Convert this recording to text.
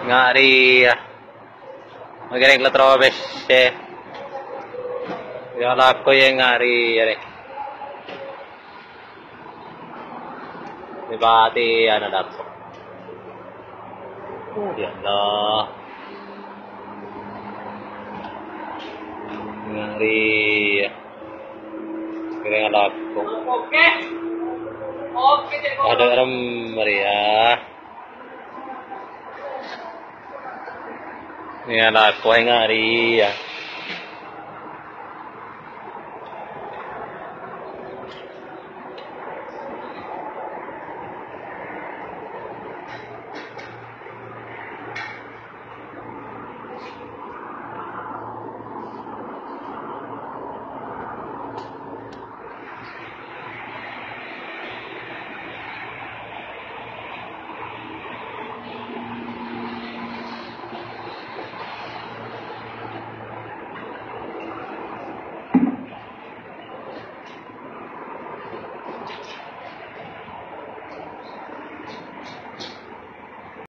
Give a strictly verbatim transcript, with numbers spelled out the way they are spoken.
ngari magaling la trova beshe yala ko ye ngari yare dibati ana dato oh ya Allah ngari kira laku oke oke ada ram Maria ini anak kau ngari ya